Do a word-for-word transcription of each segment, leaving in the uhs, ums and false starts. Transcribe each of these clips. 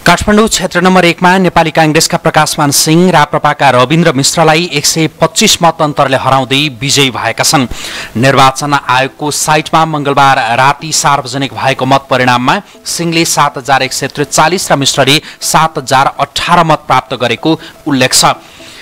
काठमाडौँ क्षेत्र नम्बर एकमा नेपाली कांग्रेसका प्रकाशमान सिंह राप्रपाका रविन्द्र मिश्रलाई एक सय पच्चीस मत अन्तरले हराउँदै विजयी भएका छन्। निर्वाचन आयोगको साइटमा मंगलबार राति सार्वजनिक भएको मत परिणाममा सिंहले सात हजार एक सय त्रिचालिस र मिश्रले सात हजार अठारह मत प्राप्त गरेको उल्लेख छ।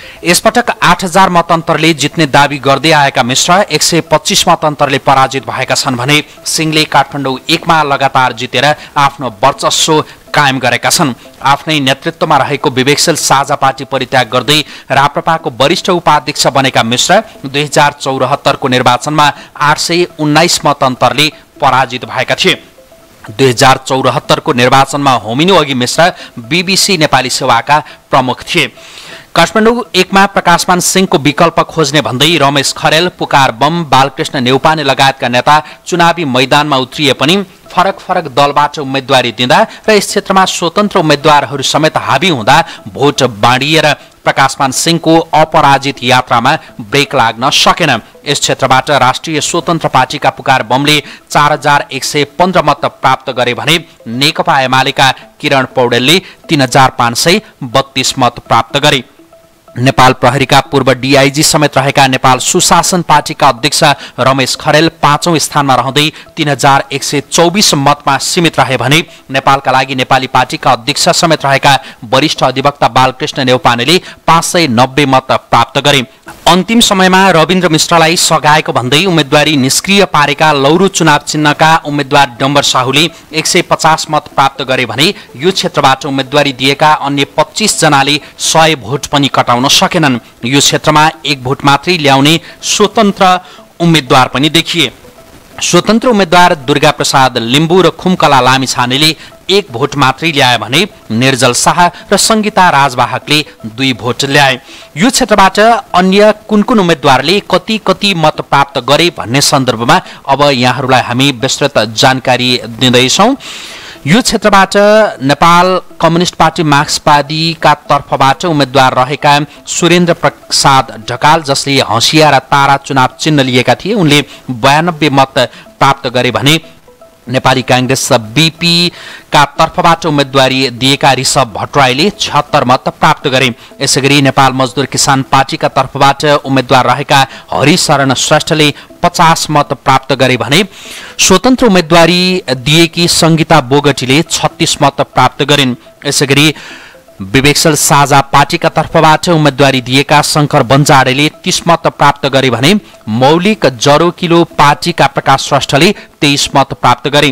यसपटक आठ हजार मत अन्तरले जित्ने दावी गर्दै आएका मिश्र एक सय पच्चीस मत अन्तरले पराजित भएका छन् भने सिंहले काठमाडौँ एकमा लगातार जितेर आफ्नो वर्चस्व कायम गरेका छन्। आफ्नै नेतृत्वमा रहेको विवेकशील साझा पार्टी परित्याग गर्दै राप्रपाको वरिष्ठ उपाध्यक्ष बनेका मिश्र दुई हजार चौरात्तरको निर्वाचनमा आठ सय उन्नाइस मत अन्तरले पराजित भएका थिए। दुई हजार चौरात्तरको निर्वाचनमा होमिनु अघि मिश्र बीबीसी नेपाली सेवाका प्रमुख थिए। काठमाडौँ एकमा प्रकाशमान सिंहको विकल्प खोज्ने भन्दै रमेश खरेल, पुकार बम, बालकृष्ण नेउपाने लगायतका नेता चुनावी मैदानमा उत्रिए पनि फरक फरक दलबाट उम्मेदवारी दिँदा र यस क्षेत्रमा स्वतन्त्र उम्मेद्वारहरू समेत हावी हुँदा भोट बाँडिएर प्रकाशमान सिंहको अपराजित यात्रामा ब्रेक लाग्न सकेन। यस क्षेत्रबाट राष्ट्रिय स्वतन्त्र पार्टीका पुकार बमले चार हजार एक सय पन्ध्र मत प्राप्त गरे भने नेकपा एमालेका किरण पौडेलले तीन हजार पाँच सय बत्तीस मत प्राप्त गरे। नेपाल प्रहरीका पूर्व डीआईजी समेत रहेका नेपाल सुशासन पार्टीका अध्यक्ष रमेश खरेल पाँचौं स्थानमा रहँदै तीन हजार एक सय चौबीस मतमा सीमित रहे भने नेपालका लागि नेपाली पार्टीका अध्यक्ष समेत रहेका वरिष्ठ अधिवक्ता बालकृष्ण नेउपानेले पाँच सय नब्बे मत प्राप्त गरे। अन्तिम समयमा रविन्द्र मिश्रलाई सघाएको भन्दै उम्मेदवारी निष्क्रिय पारेका लौरू चुनाव चिन्हका उम्मेद्वार डम्बर साहुले एक सय पचास मत प्राप्त गरे भने यो क्षेत्रबाट उम्मेदवारी दिएका अन्य पच्चीस जनाले सय भोट पनि कटाउन सकेनन्। यो क्षेत्रमा एक भोट मात्रै ल्याउने स्वतन्त्र उम्मेद्वार पनि देखिए। स्वतन्त्र उम्मेद्वार दुर्गा प्रसाद लिम्बू र खुमकला लामिछानेले एक भोट मात्रै ल्याए भने निर्जल शाह र संगीता राजवाहकले दुई भोट ल्याए। यो क्षेत्रबाट अन्य कुन कुन उम्मेद्वारले कति कति मत प्राप्त गरे भन्ने सन्दर्भमा अब यहाँहरूलाई हामी विस्तृत जानकारी दिँदैछौँ। यो क्षेत्रबाट नेपाल कम्युनिस्ट पार्टी मार्क्सवादीका तर्फबाट उम्मेद्वार रहेका सुरेन्द्र प्रसाद ढकाल, जसले हँसिया र तारा चुनाव चिन्ह लिएका थिए, उनले बयानब्बे मत प्राप्त गरे भने नेपाली कांग्रेस बीपी का तर्फबाट उम्मेदवारी दिएका ऋषभ भट्टराईले छिहत्तर मत प्राप्त गरे। यसैगरी नेपाल मजदुर किसान पार्टीका तर्फबाट उम्मेद्वार रहेका हरिशरण श्रेष्ठले पचास मत प्राप्त गरे भने स्वतन्त्र उम्मेदवारी दिएकी संगीता बोगटीले छत्तीस मत प्राप्त गरिन्। यसैगरी विवेकशील साझा पार्टीका तर्फबाट उम्मेदवारी दिएका शंकर बन्जाडेले तीस मत प्राप्त गरे भने मौलिक जरो किलो पार्टीका प्रकाश श्रेष्ठले तेइस मत प्राप्त गरे।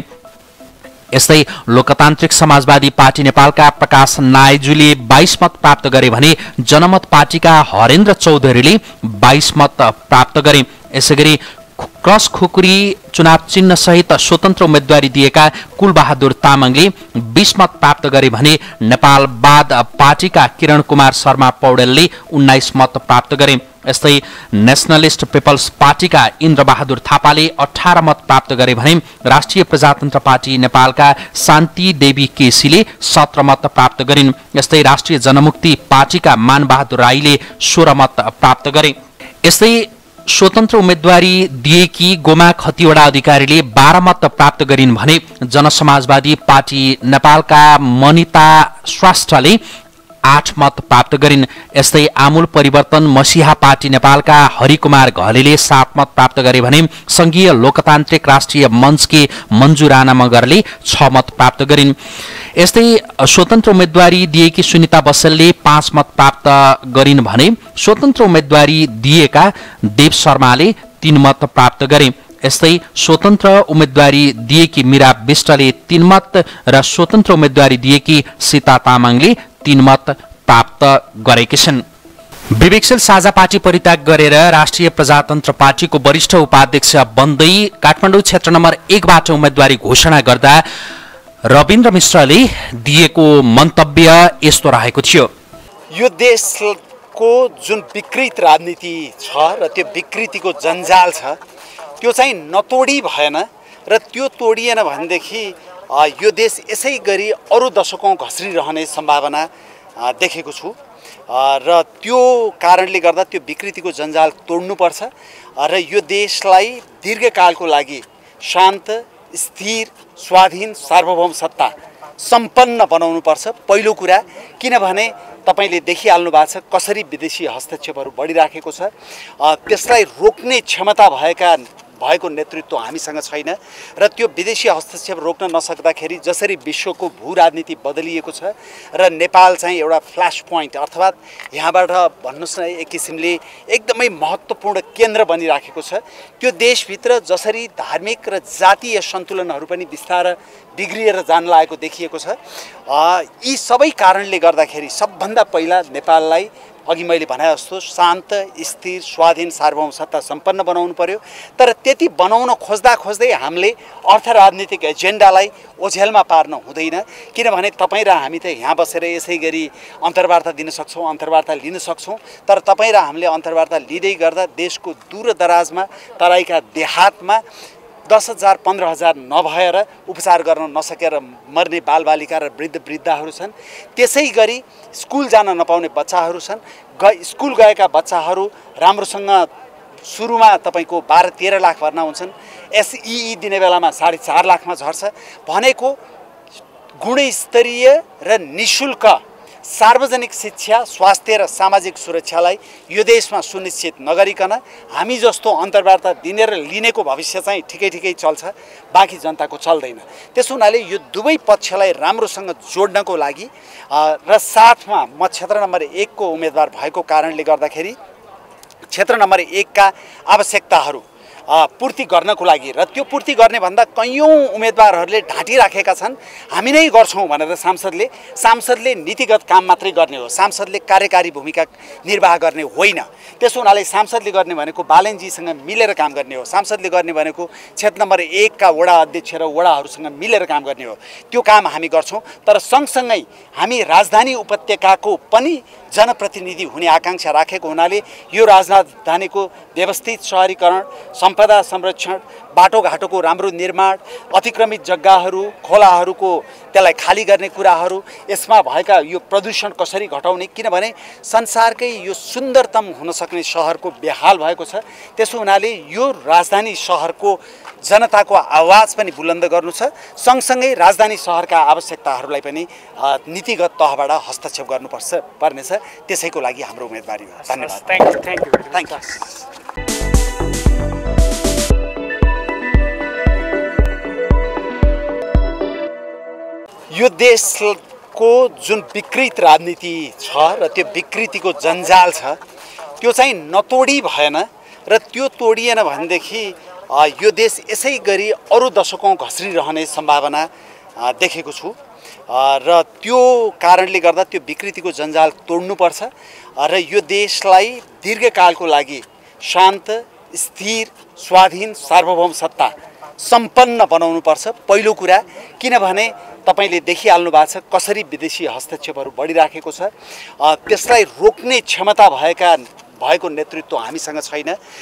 यस्तै लोकतान्त्रिक समाजवादी पार्टी नेपालका प्रकाश नायजुले बाइस मत प्राप्त गरे भने जनमत पार्टीका हरेन्द्र चौधरीले बाइस मत प्राप्त गरे। यसैगरी क्रस खुकुरी चुनाव चिन्ह सहित स्वतन्त्र उम्मेदवारी दिएका कुलबहादुर तामाङले बीस मत प्राप्त गरे भने नेपाल बाद पार्टीका किरण कुमार शर्मा पौडेलले उन्नाइस मत प्राप्त गरे। यस्तै नेशनलिस्ट पिपल्स पार्टीका इन्द्रबहादुर थापाले अठारह मत प्राप्त गरे भने राष्ट्रिय प्रजातन्त्र पार्टी नेपालका शान्ति देवी केसीले सत्र मत प्राप्त गरिन्। यस्तै राष्ट्रिय जनमुक्ति पार्टीका मानबहादुर राईले सोह्र मत प्राप्त गरे। यस्तै स्वतन्त्र उम्मेदवारी दिएकी गोमा खतिवडा अधिकारीले बाह्र मत प्राप्त गरिन् भने जनसमाजवादी पार्टी नेपालका मनिता श्रेष्ठले आठ मत प्राप्त गरिन्। यस्तै आमूल परिवर्तन मसिहा पार्टी नेपालका हरिकुमार घलेले सात मत प्राप्त गरे भने संघीय लोकतान्त्रिक राष्ट्रिय मञ्चकी मन्जु राणा मगरले छ मत प्राप्त गरिन्। यस्तै स्वतन्त्र उम्मेदवारी दिएकी सुनिता बसेलले पाँच मत प्राप्त गरिन् भने स्वतन्त्र उम्मेदवारी दिएका देव शर्माले तीन मत प्राप्त गरे। यस्तै स्वतन्त्र उम्मेदवारी दिएकी मीरा विष्टले तीन मत र स्वतन्त्र उम्मेदवारी दिएकी सीता तामाङले तीन मत प्राप्त गरेकी छन्। विवेकशील साझा पार्टी परित्याग गरेर राष्ट्रिय प्रजातन्त्र पार्टीको वरिष्ठ उपाध्यक्ष बन्दै काठमाडौँ क्षेत्र नम्बर एकबाट उम्मेदवारी घोषणा गर्दा रविन्द्र मिश्रले दिएको मन्तव्य यस्तो रहेको थियो। यो देशको जुन विकृत राजनीति छ र त्यो विकृतिको जन्जाल छ त्यो चाहिँ नतोडी भएन र त्यो तोडिएन भनेदेखि यो देश यसै गरी अरू दशकौं घस्रिरहने सम्भावना देखेको छु र त्यो कारणले गर्दा त्यो विकृतिको जन्जाल तोड्नुपर्छ र यो देशलाई दीर्घकालको लागि शान्त, स्थिर, स्वाधीन, सार्वभौम सत्ता सम्पन्न बनाउनुपर्छ पहिलो कुरा। किनभने तपाईले देखिहाल्नु भएको छ कसरी विदेशी हस्तक्षेपहरू बढिराखेको छ। त्यसलाई रोक्ने क्षमता भएका भएको नेतृत्व हामीसँग छैन र त्यो विदेशी हस्तक्षेप रोक्न नसक्दाखेरि जसरी विश्वको भू राजनीति बदलिएको छ र नेपाल चाहिँ एउटा फ्ल्याश पोइन्ट अर्थात् यहाँबाट भन्नुस् न एक किसिमले एकदमै महत्त्वपूर्ण केन्द्र बनिराखेको छ। त्यो देशभित्र जसरी धार्मिक र जातीय सन्तुलनहरू पनि बिस्तारै बिग्रिएर जान लागेको देखिएको छ। यी सबै कारणले गर्दाखेरि सबभन्दा पहिला नेपाललाई अघि मैले भने जस्तो शान्त, स्थिर, स्वाधीन, सार्वभौम सत्ता सम्पन्न बनाउनु पर्यो। तर त्यति बनाउन खोज्दा खोज्दै हामीले अर्थ राजनीतिक एजेन्डालाई ओझेलमा पार्न हुँदैन। किनभने तपाईँ र हामी त यहाँ बसेर यसै गरी अन्तर्वार्ता दिन सक्छौँ, अन्तर्वार्ता लिन सक्छौँ। तर तपाईँ र हामीले अन्तर्वार्ता लिँदै गर्दा देशको दूरदराजमा तराईका देहातमा दस हजार पन्ध्र हजार नभएर उपचार गर्न नसकेर मर्ने बालबालिका र वृद्ध वृद्धाहरू छन्। त्यसै गरी स्कुल जान नपाउने बच्चाहरू छन्। ग स्कुल गएका बच्चाहरू राम्रोसँग सुरुमा तपाईँको बाह्र तेह्र लाख भर्ना हुन्छन्, एसइई दिने बेलामा साढे चार लाखमा झर्छ। भनेको गुणस्तरीय र निःशुल्क सार्वजनिक शिक्षा, स्वास्थ्य र सामाजिक सुरक्षालाई यो देशमा सुनिश्चित नगरिकन हामी जस्तो अन्तर्वार्ता दिने र लिनेको भविष्य चाहिँ ठिकै ठिकै चल्छ, बाँकी जनताको चल्दैन। त्यसो हुनाले यो दुवै पक्षलाई राम्रोसँग जोड्नको लागि र साथमा म क्षेत्र नम्बर एक को उम्मेदवार भएको कारणले गर्दाखेरि क्षेत्र नम्बर एक का आवश्यकताहरू पूर्ति गर्नको लागि र त्यो पूर्ति गर्ने भन्दा कैयौँ उम्मेदवारहरूले ढाँटिराखेका छन्। हामी नै गर्छौँ भनेर सांसदले सांसदले नीतिगत काम मात्रै गर्ने हो, सांसदले कार्यकारी भूमिका निर्वाह गर्ने होइन। त्यसो हुनाले सांसदले गर्ने भनेको बालनजीसँग मिलेर काम गर्ने हो, सांसदले गर्ने भनेको क्षेत्र नम्बर एक का वडा अध्यक्ष र वडाहरूसँग मिलेर काम गर्ने हो। त्यो काम हामी गर्छौँ। तर सँगसँगै हामी राजधानी उपत्यकाको पनि जनप्रतिनिधि हुने आकांक्षा राखेको हुनाले यो राजधानीको व्यवस्थित शहरीकरण, सम्पदा संरक्षण, बाटोघाटोको राम्रो निर्माण, अतिक्रमित जग्गाहरू, खोलाहरूको त्यसलाई खाली गर्ने कुराहरू, यसमा भएका यो प्रदूषण कसरी घटाउने। किनभने संसारकै यो सुन्दरतम हुन सक्ने सहरको बेहाल भएको छ। त्यसो हुनाले यो राजधानी सहरको जनताको आवाज पनि बुलन्द गर्नु छ। सँगसँगै राजधानी सहरका आवश्यकताहरूलाई पनि नीतिगत तहबाट हस्तक्षेप गर्नुपर्छ पर्नेछ। त्यसैको लागि हाम्रो उम्मेदवारी हो। धन्यवाद। Thank you thank you thank you. यो देशको जुन विकृत राजनीति छ र त्यो विकृतिको जन्जाल छ त्यो चाहिँ नतोडी भएन र त्यो तोडिएन भनेदेखि यो देश यसै गरी अरू दशकौँ घस्रिरहने सम्भावना देखेको छु र त्यो कारणले गर्दा त्यो विकृतिको जन्जाल तोड्नुपर्छ र यो देशलाई दीर्घकालको लागि शान्त, स्थिर, स्वाधीन, सार्वभौम सत्ता सम्पन्न बनाउनुपर्छ पहिलो कुरा। किनभने तपाईले देखिहाल्नु भएको छ कसरी विदेशी हस्तक्षेपहरू बढिराखेको छ। त्यसलाई रोक्ने क्षमता भएका भएको नेतृत्व हामीसँग छैन